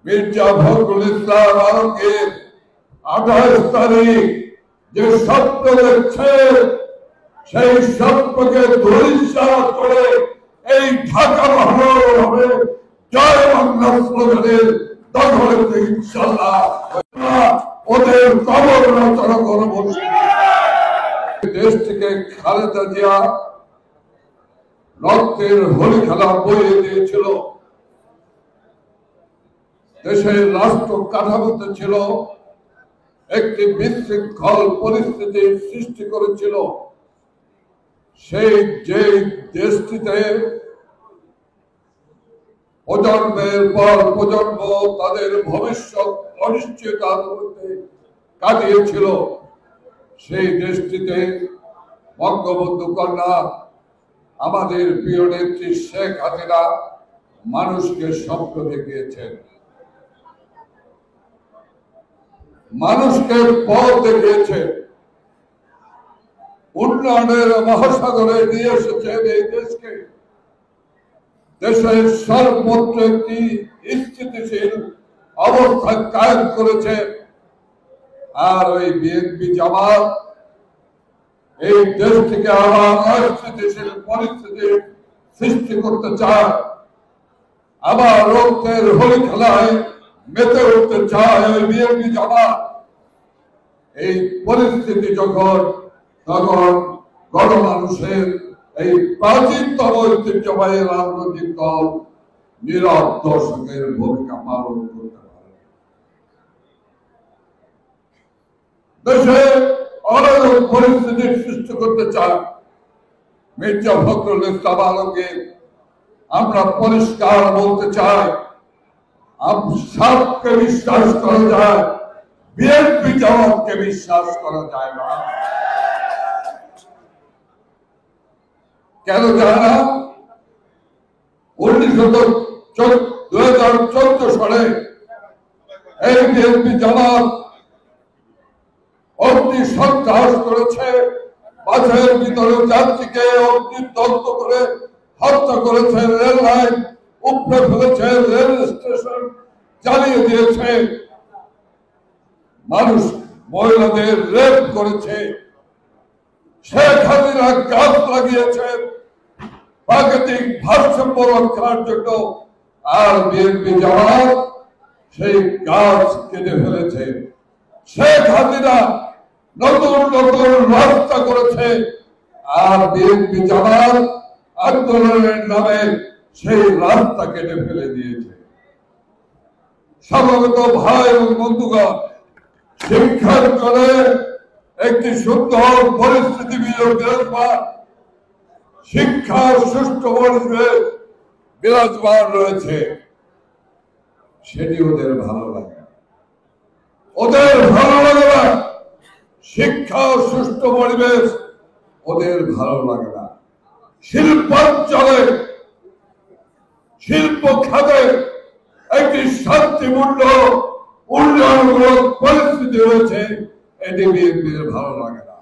মির্জা ফখরুল ইসলাম আলমগীর 28 তারিখ যে স্বপ্ন দেখছে সেই স্বপ্নকে ধূলিসাৎ করে এই ঢাকা মহানগর হবে জয় বাংলা স্লোগানের দখলেতে ইনশাআল্লাহ ওদের কবর রচনা করব। দেশ থেকে খালেদা জিয়া রক্তের হোলি খেলা বইয়ে দিয়েছিল। দেশের রাষ্ট্র কাঠামোতে ছিল একটি বিশৃঙ্খল পরিস্থিতির সৃষ্টি করেছিল। সেই যে দেশটিতে প্রজন্মের পর প্রজন্ম তাদের ভবিষ্যৎ অনিশ্চয়তার মধ্যে কাটিয়েছিল, সেই দেশটিতে বঙ্গবন্ধু কন্যা আমাদের প্রিয় নেত্রী শেখ হাসিনা মানুষকে স্বপ্ন দেখিয়েছেন, মানুষকে পথ দেখিয়েছেন, উন্নয়নের মহাসাগরে নিয়ে এসেছেন এই দেশকে। দেশের সর্বত্র একটি স্থিতিশীল অবস্থা কায়েম করেছে। আর ওই বিএনপি জামাত এই দেশটিকে আবার অস্থিতিশীল পরিস্থিতি সৃষ্টি করতে চায়, আবার রক্তের হোলি খেলায় মেতে উঠতে চায় ওই বিএনপি জামাত। এই পরিস্থিতি তখন গণমানুষের এই প্রাচীনতম ঐতিহ্যবাহী রাজনৈতিক দল নীরব দর্শকের ভূমিকা পালন করতে পারে। দেশে অরাজক পরিস্থিতির সৃষ্টি করতে চায় মির্জা ফখরুল ইসলাম আলমগীর। আমরা পরিষ্কার বলতে চাই, সাপকে বিশ্বাস করা যায়, বিএনপি জামাতকে বিশ্বাস করা যায় না। কেন যায় না? 2014 সালে এই বিএনপি জামাত অগ্নি সন্ত্রাস করেছে, বাসের ভিতরে যাত্রীকে অগ্নিদগ্ধ করে হত্যা করেছে, রেল লাইন উপড়ে ফেলেছে, রেল স্টেশন জ্বালিয়ে দিয়েছে, মানুষ মহিলাদের রেপ করেছে, শেখ হাসিনা গাছ লাগিয়েছে প্রাকৃতিক ভারসাম্য রক্ষার জন্য, আর বিএনপি জামাত সেই গাছ কেটে ফেলেছে। শেখ হাসিনা নতুন নতুন রাস্তা করেছে, আর বিএনপি জামাত আন্দোলনের নামে সেই রাস্তা কেটে ফেলে দিয়েছে। সমবেত ভাই এবং বন্ধুগণ, শিক্ষার করে একটি সুন্দর পরিস্থিতি বিরাজমান, শিক্ষার সুষ্ঠু পরিবেশ বিরাজমান রয়েছে, সেটি ওদের ভালো লাগে না। ওদের ভালো লাগে না শিক্ষা ও সুষ্ঠু পরিবেশ, ওদের ভালো লাগে না। শিল্পাঞ্চলে শিল্প খাতে একটি শান্তিপূর্ণ উন্নয়নমূলক পরিস্থিতি রয়েছে, এটি বিএনপির ভালো লাগে না।